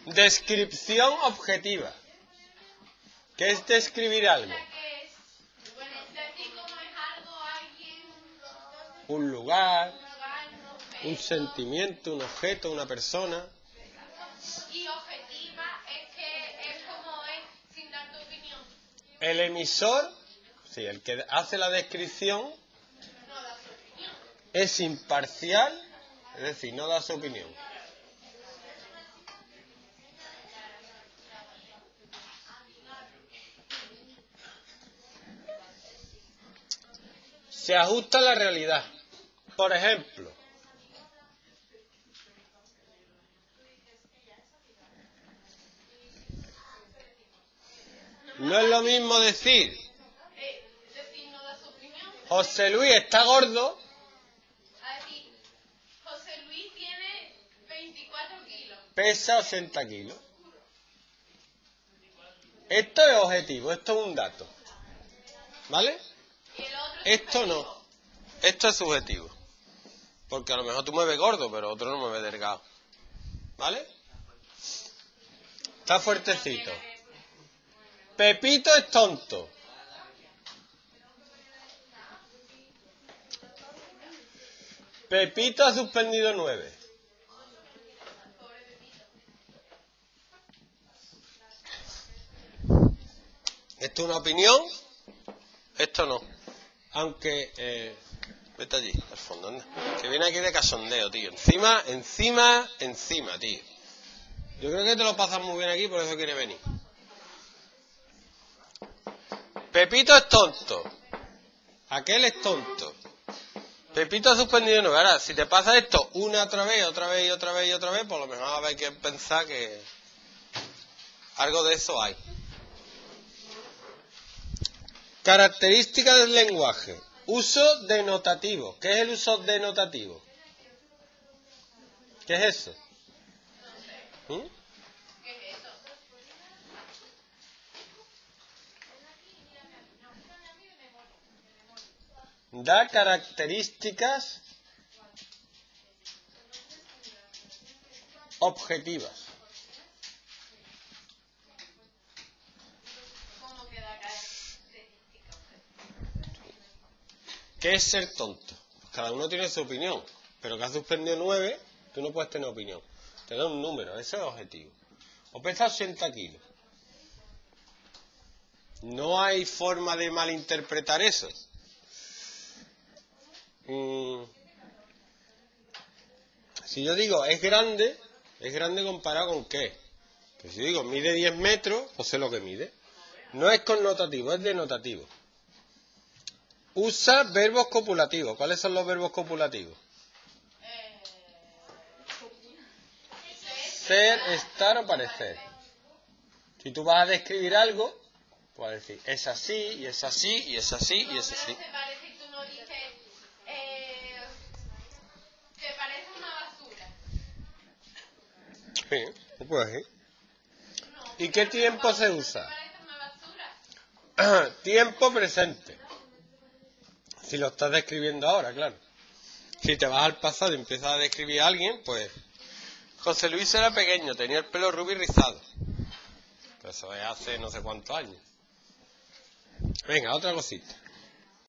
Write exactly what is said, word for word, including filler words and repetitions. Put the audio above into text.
Descripción objetiva. ¿Qué es describir algo? Un lugar, un sentimiento, un objeto, una persona. Y objetiva es que es como es sin dar tu opinión. El emisor, sí, el que hace la descripción, No da su opinión. es imparcial, es decir, no da su opinión. Se ajusta a la realidad. Por ejemplo, no es lo mismo decir Eh, decir, no da su opinión. José Luis está gordo, A decir, José Luis tiene veinticuatro kilos. pesa ochenta kilos. Esto es objetivo, esto es un dato. ¿Vale? Y el otro Esto no. Esto es subjetivo. Porque a lo mejor tú me ves gordo, pero otro no me ve delgado. ¿Vale? Está fuertecito. Pepito es tonto. Pepito ha suspendido nueve. Esto es una opinión, esto no. Aunque, eh, vete allí, al fondo, anda. Que viene aquí de cachondeo, tío. Encima, encima, encima, tío. Yo creo que te lo pasas muy bien aquí, por eso quiere venir. Pepito es tonto. Aquel es tonto. Pepito ha suspendido nueve. Ahora, si te pasa esto una otra vez, otra vez y otra vez y otra vez, por lo mejor hay que pensar que algo de eso hay. Características del lenguaje. Uso denotativo. ¿Qué es el uso denotativo? ¿Qué es eso? ¿Mm? ¿Qué es eso? Da características objetivas. ¿Cómo queda característica? ¿Qué es ser tonto? Cada uno tiene su opinión, pero que has suspendido nueve, tú no puedes tener opinión. Te da un número, ese es objetivo. O pesa ochenta kilos. No hay forma de malinterpretar eso. Mm. Si yo digo es grande, es grande comparado con qué. Pues si digo mide diez metros, pues sé lo que mide. No es connotativo, es denotativo. Usa verbos copulativos. ¿Cuáles son los verbos copulativos? Eh, Ser, estar o parecer. Si tú vas a describir algo, puedes decir es así, y es así, y es así, y es así. se parece y tú no dices, eh, te parece una basura. Sí, no puedes decir. No. ¿Y qué tiempo se usa? ¿Te parece una basura? Tiempo presente. Si lo estás describiendo ahora, claro. Si te vas al pasado y empiezas a describir a alguien, pues José Luis era pequeño, tenía el pelo rubio y rizado. Pero eso es hace no sé cuántos años. Venga, otra cosita.